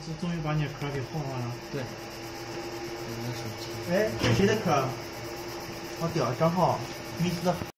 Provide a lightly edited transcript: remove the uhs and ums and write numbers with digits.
终于把你的壳给换完了。 对。我的手机。 哎，这谁的壳？好屌，账号，Mr.